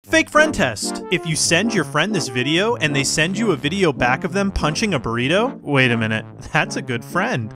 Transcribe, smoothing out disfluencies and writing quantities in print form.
Fake friend test. If you send your friend this video and they send you a video back of them punching a burrito, wait a minute, that's a good friend.